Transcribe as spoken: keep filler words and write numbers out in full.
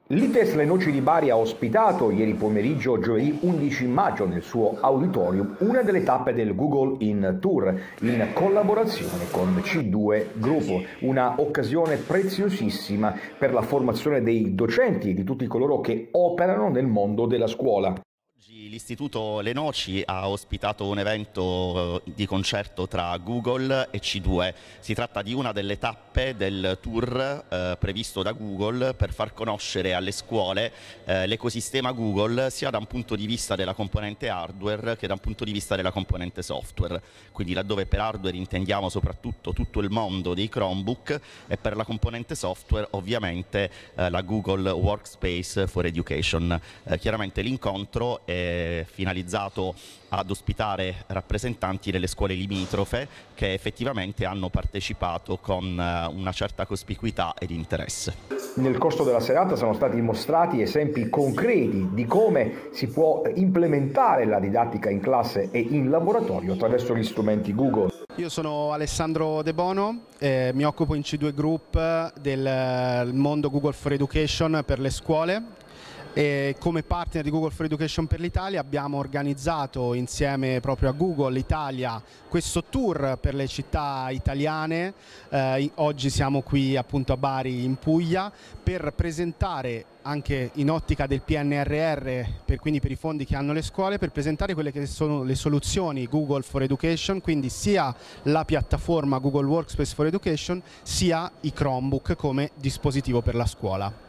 L'I T E S Le Noci di Bari ha ospitato ieri pomeriggio, giovedì undici maggio, nel suo auditorium, una delle tappe del Google In Tour, in collaborazione con C due Gruppo. Una occasione preziosissima per la formazione dei docenti e di tutti coloro che operano nel mondo della scuola. L'Istituto Le Noci ha ospitato un evento di concerto tra Google e C due. Si tratta di una delle tappe del tour eh, previsto da Google per far conoscere alle scuole eh, l'ecosistema Google sia da un punto di vista della componente hardware che da un punto di vista della componente software. Quindi laddove per hardware intendiamo soprattutto tutto il mondo dei Chromebook e per la componente software ovviamente eh, la Google Workspace for Education. Eh, chiaramente l'incontro è finalizzato ad ospitare rappresentanti delle scuole limitrofe che effettivamente hanno partecipato con una certa cospicuità ed interesse. Nel corso della serata sono stati mostrati esempi concreti di come si può implementare la didattica in classe e in laboratorio attraverso gli strumenti Google. Io sono Alessandro De Bono, eh, mi occupo in C due Group del mondo Google for Education per le scuole. E come partner di Google for Education per l'Italia abbiamo organizzato insieme proprio a Google Italia questo tour per le città italiane. Eh, oggi siamo qui appunto a Bari in Puglia per presentare anche in ottica del P N R R, per, quindi per i fondi che hanno le scuole, per presentare quelle che sono le soluzioni Google for Education, quindi sia la piattaforma Google Workspace for Education sia i Chromebook come dispositivo per la scuola.